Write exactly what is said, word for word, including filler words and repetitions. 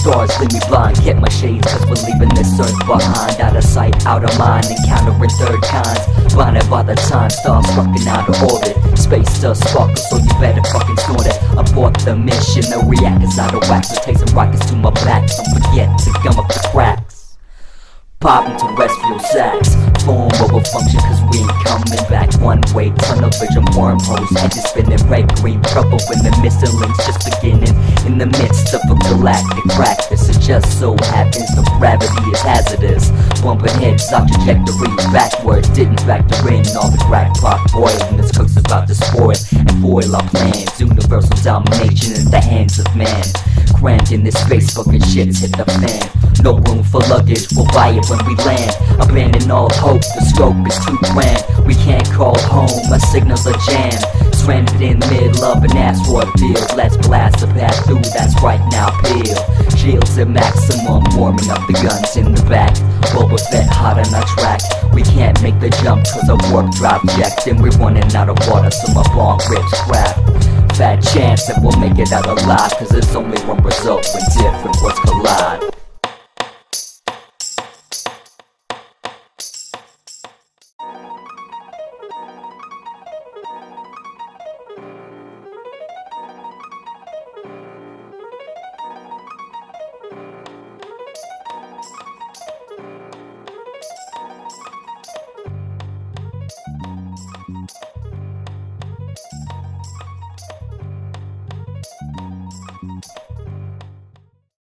stars leave me blind. Get my shades cause we're leaving this earth behind. Out of sight, out of mind, encountering third kinds. Blinded by the time, stars fucking out of orbit. Space does sparkle, so you better fucking snort it. Abort the mission, the reactor's out of whack. So take some rockets to my back, don't forget to gum up the cracks. Pop into terrestrial sacks, form over function cause we ain't coming back. One way, tunnel vision, wormholes, edges spinning, red, green, purple when the missing links just beginning. In the midst of a galactic practice, it just so happens the gravity is hazardous. Bumping heads off trajectories backwards, didn't factor in all the crackpot boiling. This cook's about to spoil and foil our plans. Universal domination in the hands of man. Crammed in this space, fucking shit's hit the fan. No room for luggage, we'll buy it when we land. Abandon all hope, the scope is too grand. We can't call home, our signals are jammed. Stranded in the middle of an asteroid field. Let's blast a path through, that's right now, peel. Shields at maximum, warming up the guns in the back. Boba Fett hot on our track. We can't make the jump cause our warp drive jacked. And we're running out of water so my bomb grips crap. Fat chance that we'll make it out alive, cause there's only one result with different